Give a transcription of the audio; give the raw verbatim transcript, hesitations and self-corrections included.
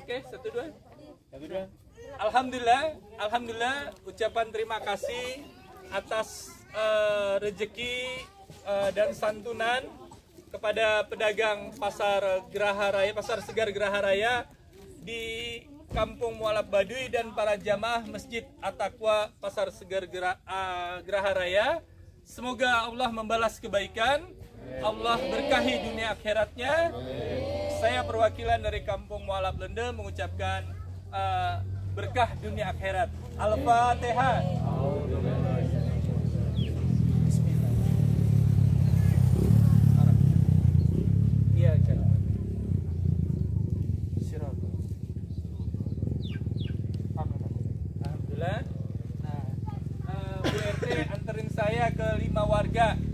Oke, satu dua. Satu dua. Alhamdulillah, alhamdulillah ucapan terima kasih atas uh, rezeki uh, dan santunan kepada pedagang pasar Geraha Raya, pasar Segar Geraha Raya di Kampung Mualaf Baduy dan para jamaah Masjid At-Taqwa Pasar Segar Gera, uh, Geraha Raya. Semoga Allah membalas kebaikan, Allah berkahi dunia akhiratnya. Saya perwakilan dari Kampung Mualaf Lende mengucapkan uh, berkah dunia akhirat. Al-Fatihah. Iya, alhamdulillah. Nah, uh, Bu R T anterin saya ke lima warga